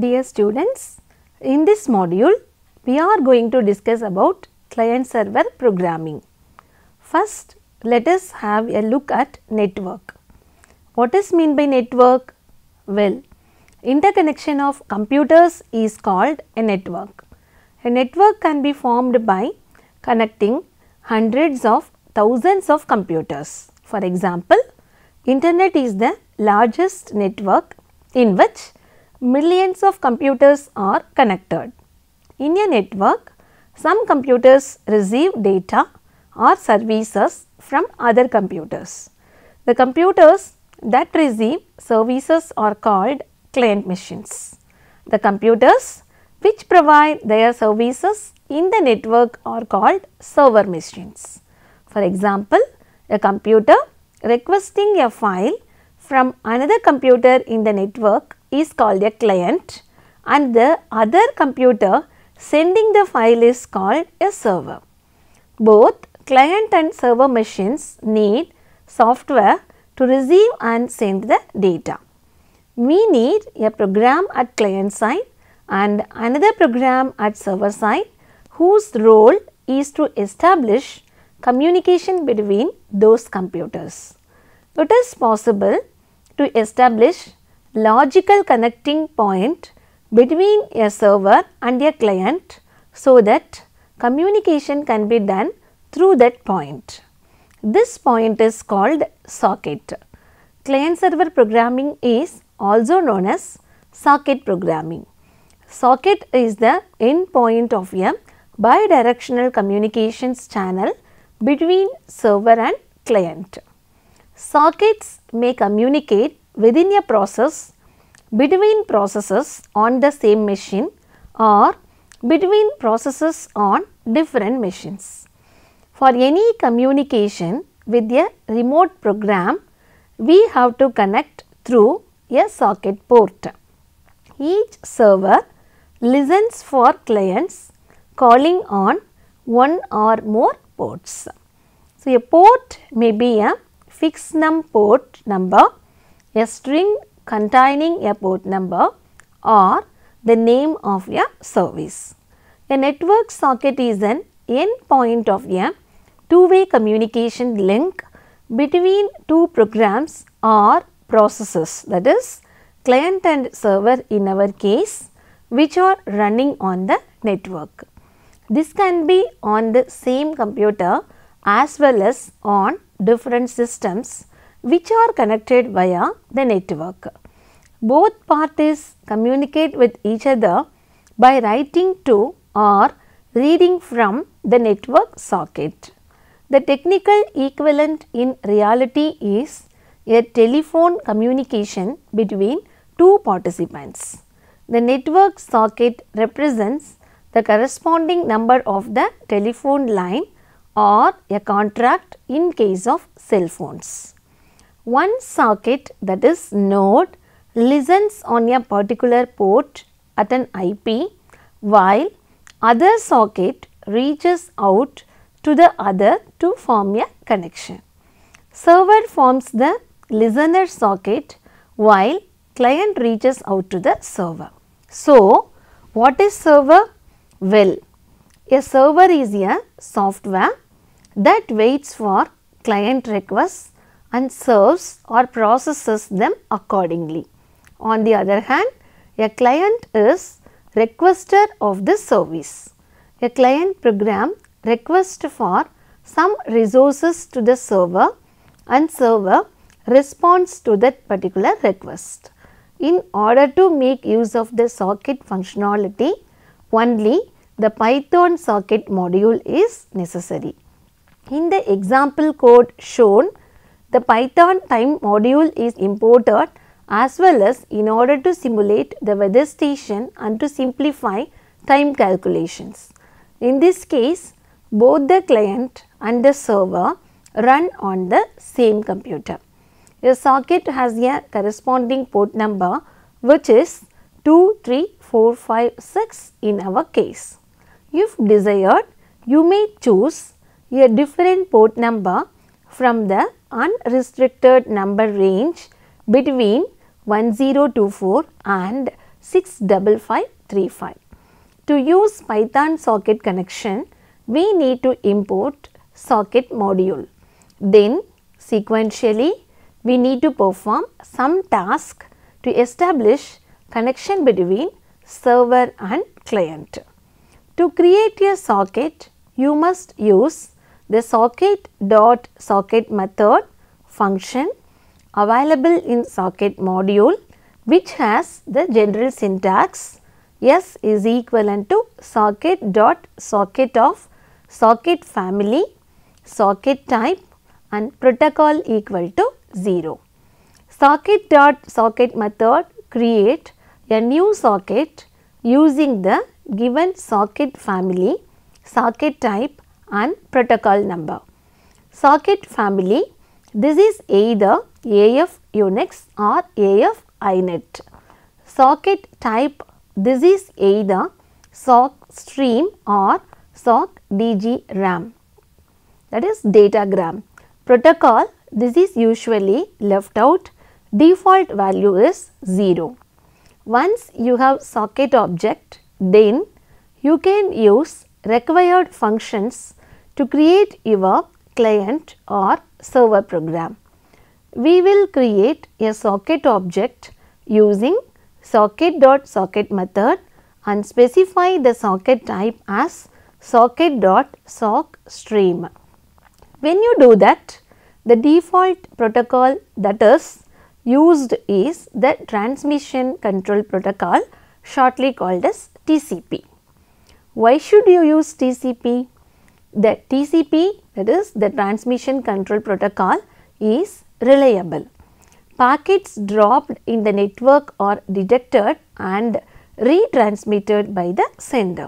Dear students, in this module we are going to discuss about client server programming. First, let us have a look at network. What is meant by network? Well, interconnection of computers is called a network. A network can be formed by connecting hundreds of thousands of computers. For example, Internet is the largest network in which millions of computers are connected. In a network, some computers receive data or services from other computers. The computers that receive services are called client machines. The computers which provide their services in the network are called server machines. For example, a computer requesting a file from another computer in the network is called a client, and the other computer sending the file is called a server. Both client and server machines need software to receive and send the data. We need a program at client side and another program at server side whose role is to establish communication between those computers. It is possible to establish logical connecting point between a server and a client so that communication can be done through that point. This point is called socket. Client server programming is also known as socket programming. Socket is the end point of a bidirectional communications channel between server and client. Sockets may communicate within a process, between processes on the same machine, or between processes on different machines. For any communication with a remote program, we have to connect through a socket port. Each server listens for clients calling on one or more ports. So, a port may be a fixed num port number, a string containing a port number, or the name of a service. A network socket is an endpoint of a two-way communication link between two programs or processes, that is client and server in our case, which are running on the network. This can be on the same computer as well as on different systems which are connected via the network. Both parties communicate with each other by writing to or reading from the network socket. The technical equivalent in reality is a telephone communication between two participants. The network socket represents the corresponding number of the telephone line or a contract in case of cell phones. One socket, that is node, listens on a particular port at an IP, while other socket reaches out to the other to form a connection. Server forms the listener socket while client reaches out to the server. So, what is server? Well, a server is a software that waits for client requests and serves or processes them accordingly. On the other hand, a client is requester of the service. A client program requests for some resources to the server and server responds to that particular request. In order to make use of the socket functionality, only the Python socket module is necessary. In the example code shown, the Python time module is imported as well as in order to simulate the weather station and to simplify time calculations. In this case, both the client and the server run on the same computer. A socket has a corresponding port number which is 2, 3, 4, 5, 6 in our case. If desired, you may choose a different port number from the unrestricted number range between 1024 and 65535. To use Python socket connection, we need to import socket module. Then sequentially, we need to perform some task to establish connection between server and client. To create a socket, you must use the socket.socket method function available in socket module, which has the general syntax S is equivalent to socket.socket of socket family, socket type and protocol equal to 0. Socket.socket method create a new socket using the given socket family, socket type and protocol number. Socket family, this is either AF Unix or AF INET. Socket type, this is either SOC stream or SOC DG RAM, that is datagram. Protocol, this is usually left out, default value is 0. Once you have socket object, then you can use required functions to create your client or server program. We will create a socket object using socket.socket method and specify the socket type as socket.soc stream. When you do that, the default protocol that is used is the transmission control protocol, shortly called as TCP. Why should you use TCP? The TCP, that is the transmission control protocol, is reliable. Packets dropped in the network are detected and retransmitted by the sender.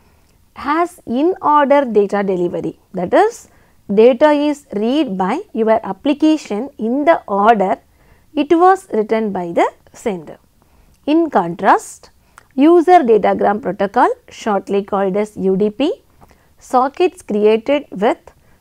Has in order data delivery, that is data is read by your application in the order it was written by the sender. In contrast, user datagram protocol, shortly called as UDP, sockets created with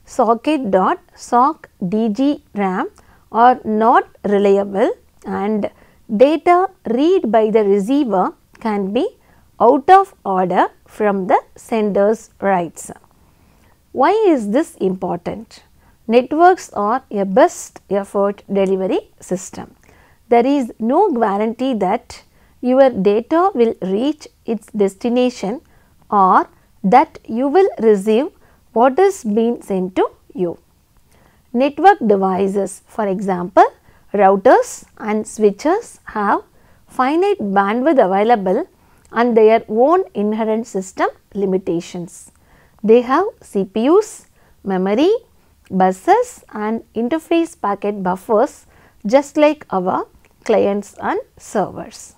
socket.soc DG RAM are not reliable and data read by the receiver can be out of order from the sender's writes. Why is this important? Networks are a best effort delivery system. There is no guarantee that your data will reach its destination or that you will receive what is being sent to you. Network devices, for example, routers and switches have finite bandwidth available and their own inherent system limitations. They have CPUs, memory, buses and interface packet buffers just like our clients and servers.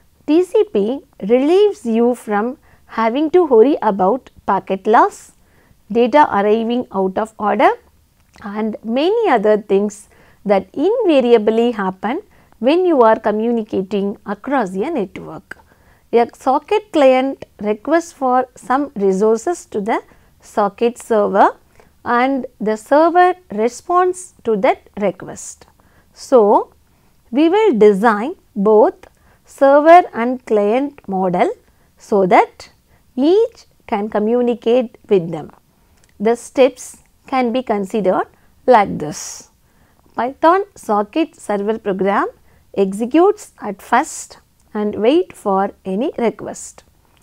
TCP relieves you from having to worry about packet loss, data arriving out of order and many other things that invariably happen when you are communicating across a network. A socket client requests for some resources to the socket server and the server responds to that request. So, we will design both server and client model so that each can communicate with them. The steps can be considered like this. Python socket server program executes at first and wait for any request.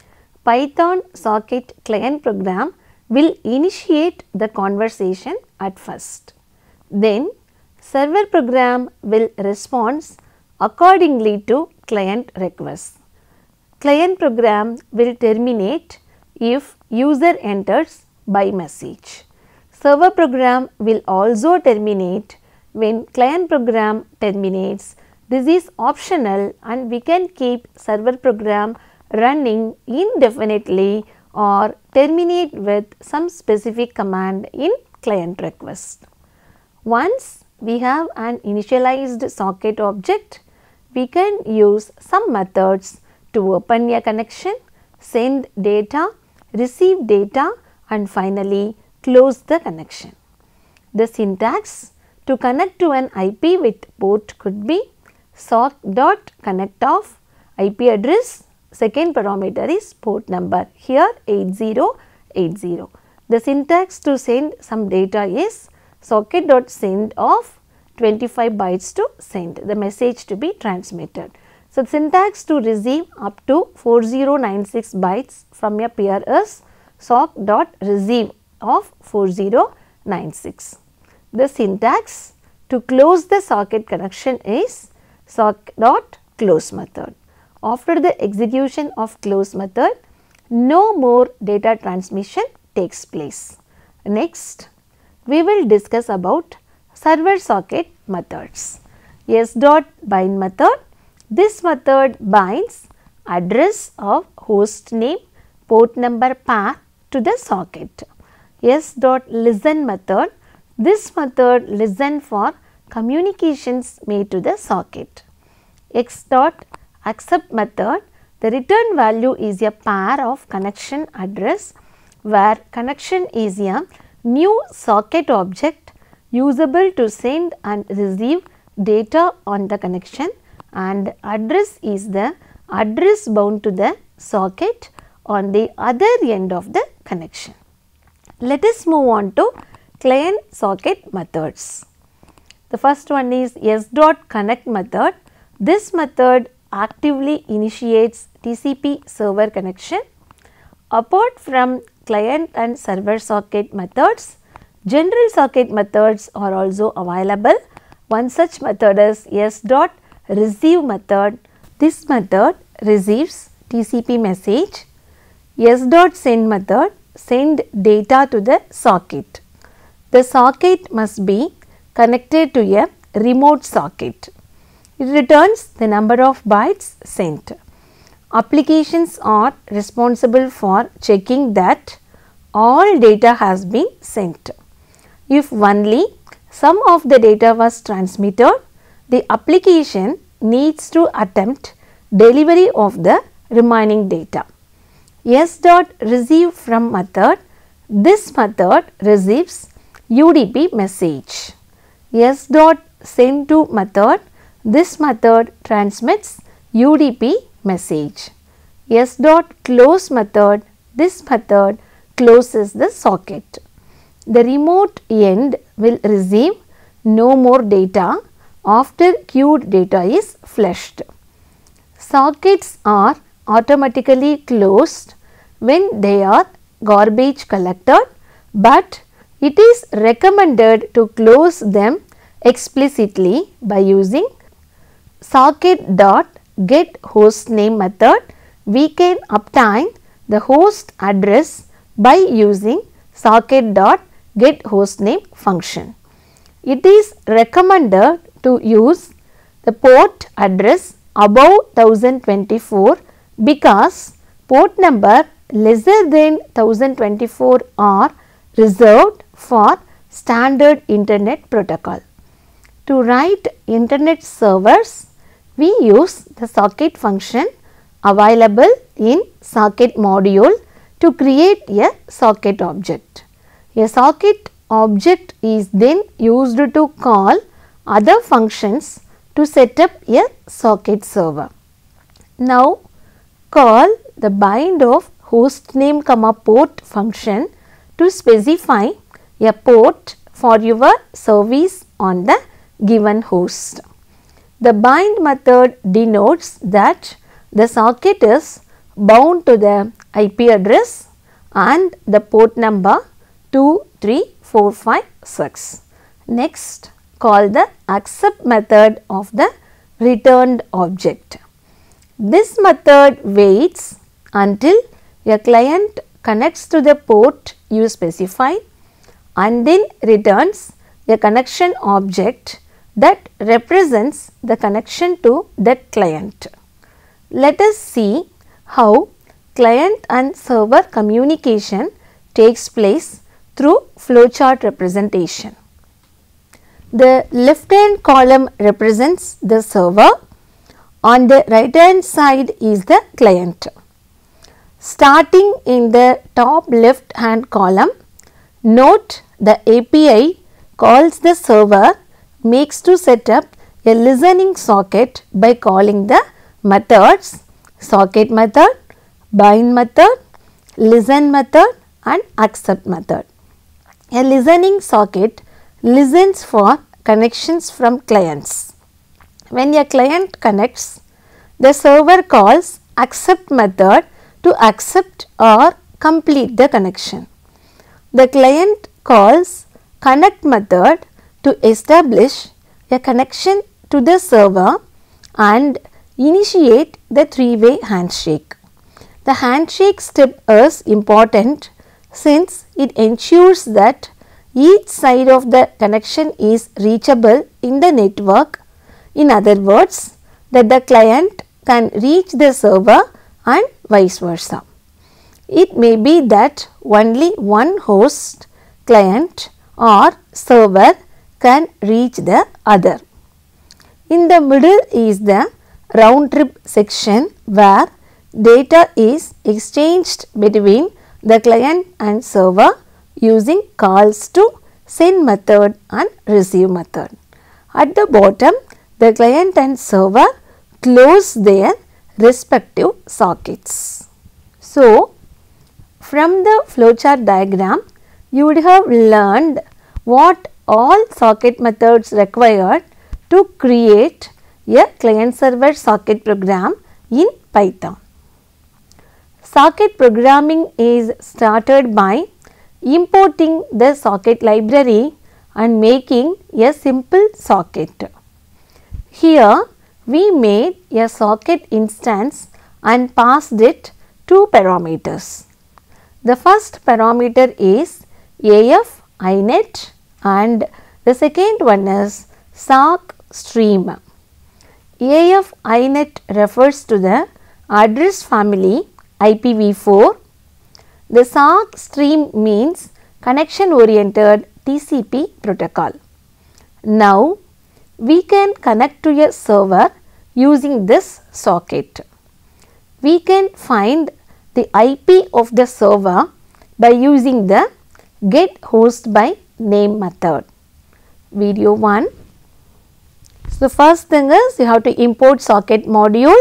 Python socket client program will initiate the conversation at first. Then server program will respond accordingly to client requests. Client program will terminate if user enters by message. Server program will also terminate when client program terminates. This is optional and we can keep server program running indefinitely or terminate with some specific command in client request. Once we have an initialized socket object, we can use some methods to open a connection, send data, receive data and finally close the connection. The syntax to connect to an IP with port could be sock.connectoff IP address, second parameter is port number, here 8080. The syntax to send some data is socket.send of 25 bytes to send the message to be transmitted. So, syntax to receive up to 4096 bytes from a peer is sock.receive of 4096. The syntax to close the socket connection is sock.close method. After the execution of close method, no more data transmission takes place. Next, we will discuss about server socket methods. S.bind method. This method binds address of host name, port number pair to the socket. S.listen method. This method listen for communications made to the socket. X.accept method. The return value is a pair of connection address where connection is a new socket object usable to send and receive data on the connection, and address is the address bound to the socket on the other end of the connection. Let us move on to client socket methods. The first one is S.connect method. This method actively initiates TCP server connection. Apart from client and server socket methods, general socket methods are also available. One such method is S.receive method. This method receives TCP message. S.send method send data to the socket. The socket must be connected to a remote socket. It returns the number of bytes sent. Applications are responsible for checking that all data has been sent. If only some of the data was transmitted, the application needs to attempt delivery of the remaining data. S.receive from method. This method receives UDP message. S.send to method. This method transmits UDP message. S.close method. This method closes the socket. The remote end will receive no more data after queued data is flushed. Sockets are automatically closed when they are garbage collected, but it is recommended to close them explicitly by using socket.getHostName method. We can obtain the host address by using socket.getHostName function. It is recommended to use the port address above 1024 because port number lesser than 1024 are reserved for standard internet protocol. To write internet servers, we use the socket function available in socket module to create a socket object. A socket object is then used to call other functions to set up a socket server. Now, call the bind of hostname port function to specify a port for your service on the given host. The bind method denotes that the socket is bound to the IP address and the port number 23456. Next, call the accept method of the returned object. This method waits until a client connects to the port you specify and then returns a connection object that represents the connection to that client. Let us see how client and server communication takes place through flowchart representation. The left hand column represents the server, on the right hand side is the client. Starting in the top left hand column, note the API calls the server makes to set up a listening socket by calling the methods socket method, bind method, listen method and accept method. A listening socket listens for connections from clients. When a client connects, the server calls accept method to accept or complete the connection. The client calls connect method to establish a connection to the server and initiate the three-way handshake. The handshake step is important since it ensures that each side of the connection is reachable in the network. In other words, that the client can reach the server and vice versa. It may be that only one host, client or server can reach the other. In the middle is the round trip section where data is exchanged between the client and server using calls to send method and receive method. At the bottom, the client and server close their respective sockets. So, from the flowchart diagram, you would have learned what all socket methods required to create a client server socket program in Python. Socket programming is started by importing the socket library and making a simple socket. Here we made a socket instance and passed it two parameters. The first parameter is AF inet and the second one is sock stream. AF inet refers to the address family IPv4. The sock stream means connection oriented TCP protocol. Now we can connect to a server using this socket. We can find the IP of the server by using the get host by name method. Video 1. So, first thing is you have to import socket module.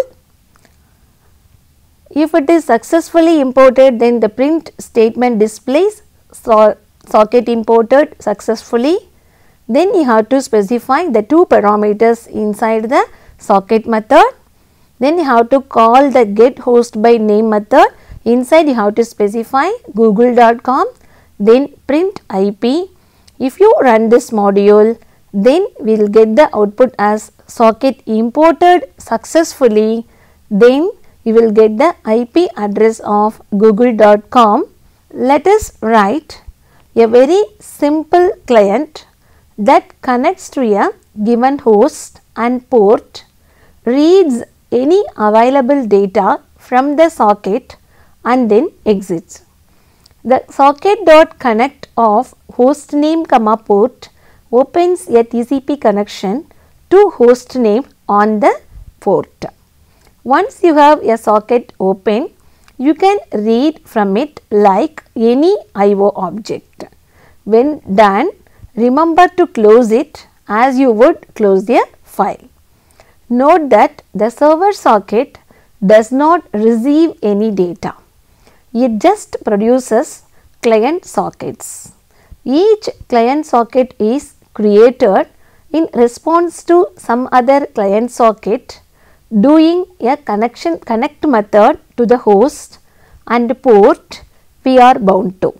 If it is successfully imported, then the print statement displays socket imported successfully. Then you have to specify the two parameters inside the socket method. Then you have to call the get host by name method. Inside you have to specify google.com, then print IP. If you run this module, then we will get the output as socket imported successfully. Then you will get the IP address of google.com. Let us write a very simple client that connects to a given host and port, reads any available data from the socket and then exits. The socket.connect of host name comma port opens a TCP connection to host name on the port. Once you have a socket open, you can read from it like any IO object. When done, remember to close it as you would close a file. Note that the server socket does not receive any data. It just produces client sockets. Each client socket is created in response to some other client socket doing a connect method to the host and port we are bound to.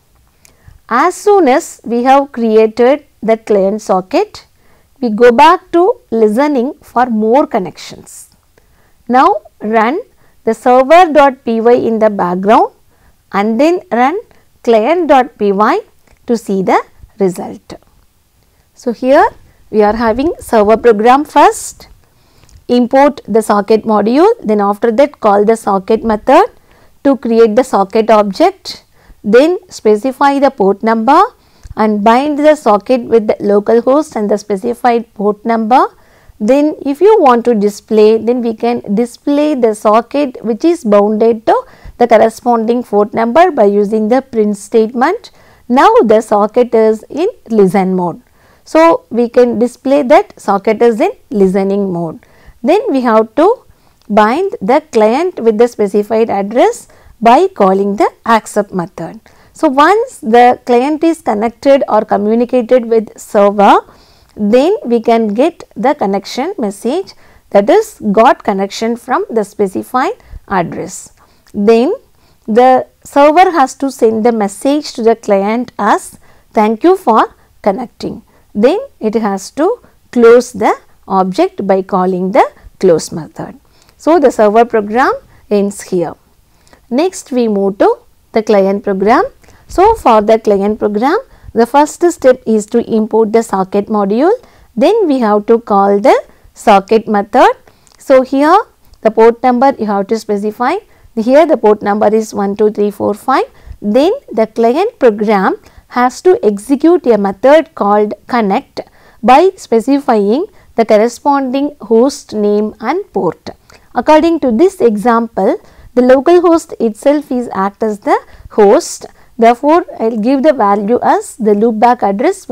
As soon as we have created the client socket, we go back to listening for more connections. Now run the server.py in the background and then run client.py to see the result. So here we are having server program first, import the socket module, then after that call the socket method to create the socket object, then specify the port number and bind the socket with the local host and the specified port number. Then if you want to display, then we can display the socket which is bounded to the corresponding port number by using the print statement. Now the socket is in listen mode. So we can display that socket is in listening mode. Then we have to bind the client with the specified address by calling the accept method. So, once the client is connected or communicated with server, then we can get the connection message, that is got connection from the specified address. Then the server has to send the message to the client as thank you for connecting. Then it has to close the object by calling the close method. So, the server program ends here. Next we move to the client program. So, for the client program, the first step is to import the socket module. Then we have to call the socket method. So, here the port number you have to specify. Here the port number is 12345. Then the client program has to execute a method called connect by specifying the corresponding host name and port. According to this example, the local host itself is act as the host. Therefore, I will give the value as the loopback address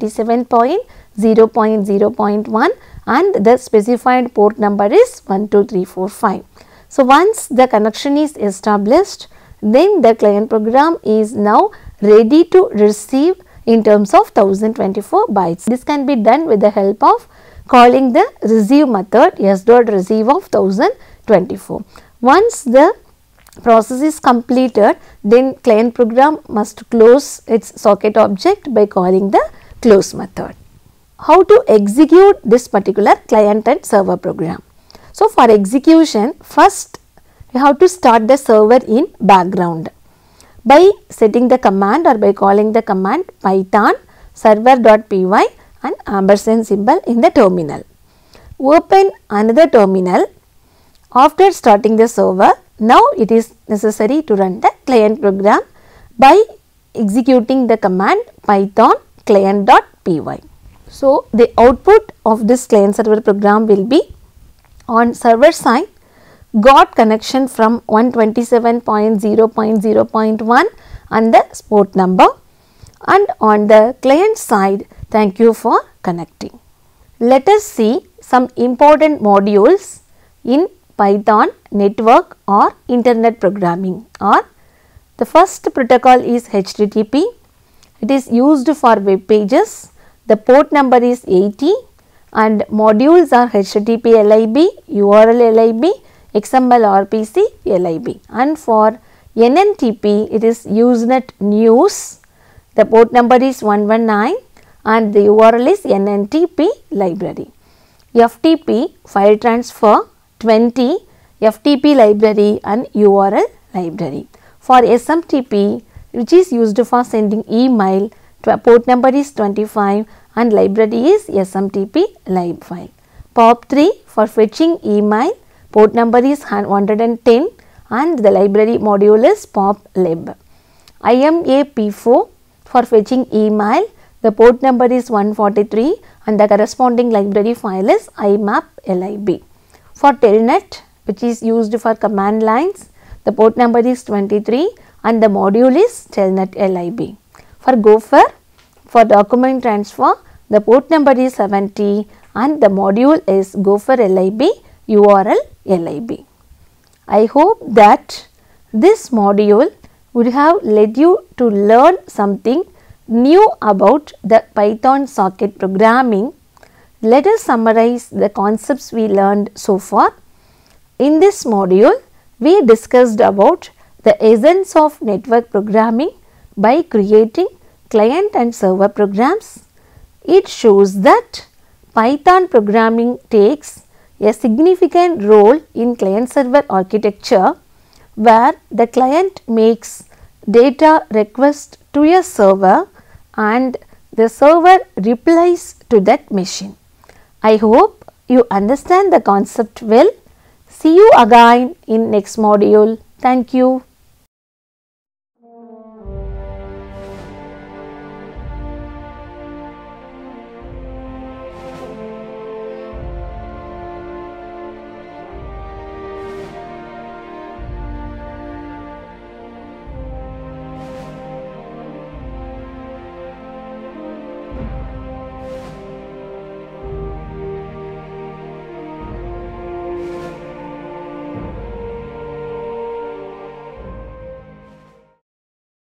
127.0.0.1 and the specified port number is 12345. So, once the connection is established, then the client program is now ready to receive in terms of 1024 bytes. This can be done with the help of calling the receive method s.receive of 1024. Once the process is completed, then client program must close its socket object by calling the close method. How to execute this particular client and server program? So, for execution, first we have to start the server in background by setting the command or by calling the command python server.py and ampersand symbol in the terminal. Open another terminal. After starting the server, now it is necessary to run the client program by executing the command python client.py. So, the output of this client server program will be on server side got connection from 127.0.0.1 and the port number, and on the client side thank you for connecting. Let us see some important modules in Python network or internet programming. Or the first protocol is HTTP. It is used for web pages. The port number is 80 and modules are HTTP LIB, URL LIB, XML RPC LIB, and for NNTP it is Usenet News. The port number is 119 and the URL is NNTP library. FTP file transfer 20, FTP library and URL library. For SMTP, which is used for sending email, port number is 25 and library is SMTP lib file. POP3 for fetching email, port number is 110 and the library module is POP-lib. IMAP4 for fetching email, the port number is 143 and the corresponding library file is IMAP-lib. For Telnet, which is used for command lines, the port number is 23 and the module is Telnet-lib. For Gopher, for document transfer, the port number is 70 and the module is Gopher-lib, URL-lib. I hope that this module would have led you to learn something new about the Python socket programming. Let us summarize the concepts we learned so far. In this module, we discussed about the essence of network programming by creating client and server programs. It shows that Python programming takes a significant role in client server architecture, where the client makes data request to a server and the server replies to that machine. I hope you understand the concept well. See you again in next module. Thank you.